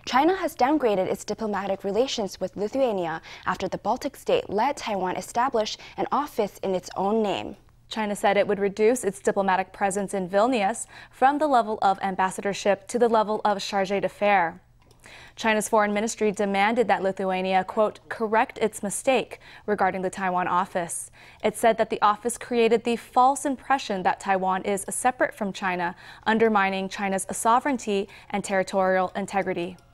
China has downgraded its diplomatic relations with Lithuania after the Baltic state let Taiwan establish an office in its own name. China said it would reduce its diplomatic presence in Vilnius from the level of ambassadorship to the level of chargé d'affaires. China's foreign ministry demanded that Lithuania, quote, correct its mistake regarding the Taiwan office. It said that the office created the false impression that Taiwan is separate from China, undermining China's sovereignty and territorial integrity.